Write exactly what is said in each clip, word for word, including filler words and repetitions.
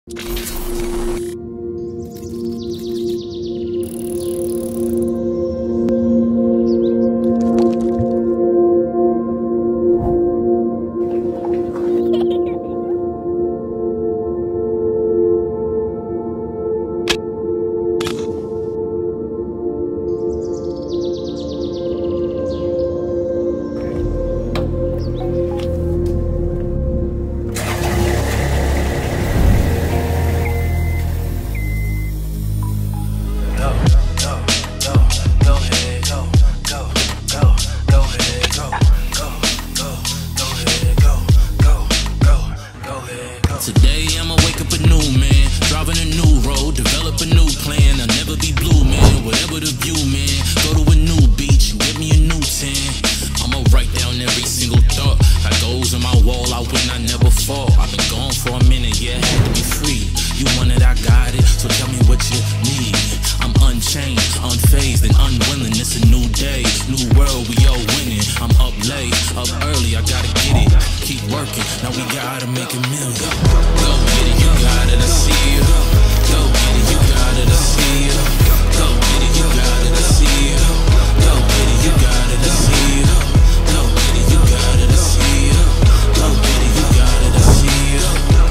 Today I'ma wake up a new man, driving a new road, develop a new plan. I'll never be blue, man, whatever the view, man. Go to a new beach and give me a new tan. I'ma write down every single thought. Got goals on my wall, I win, I never fall. I've been gone for a minute, yeah, I had to be free. You want it, I got it, so tell me what you need. I'm unchained, unfazed, and unwilling. It's a new day, new world, we all winning. I'm up late, up early, I gotta get it. Keep working, now we gotta make a million. Go get it, you got it, I see you. Go get it, you got it, I see you. Go get it, you got it, I see you. Go get it, you got it, I see you. Go get it, you got it, I see you. Go get it, you got it, I see you.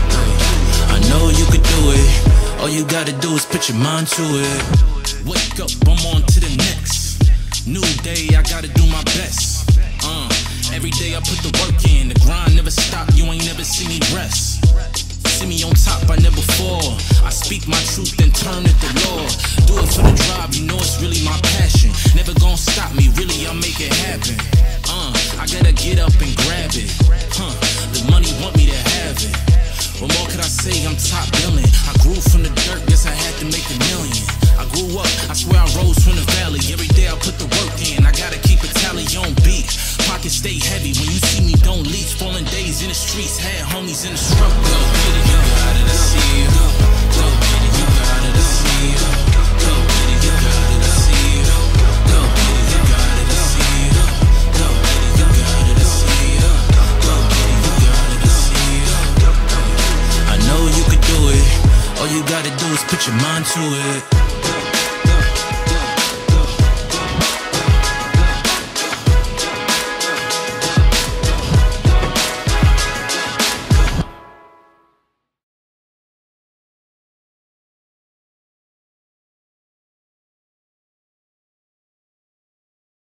I know you could do it. All you gotta do is put your mind to it. Wake up, I'm on to the next. New day, I gotta do my best. Uh, every day I put the work in. The grind never stop, you ain't never see me rest. See me on top, I never fall. I speak my truth and turn it to law. Do it for the drive, you know it's really my passion. Never gonna stop me, really I'll make it happen. Uh, I gotta get up and grab it. Huh, the money want me to have it. What more could I say, I'm top billing. I grew from the dirt, guess I had to make a million. I grew up, I swear I rose from the valley. Every day I put the work in, I gotta keep a tally on beat. Pockets stay heavy, when you see me don't leave. Falling days in the streets, had homies in the struggle. Go get it, you got it, I see you. Go get it, you got it, I see you. Go get it, you got it, I see you. Go get it, you got it, I see you. Go get it, you got it, I see you. Go get it, you got it, I see you. I know you could do it. All you gotta do is put your mind to it.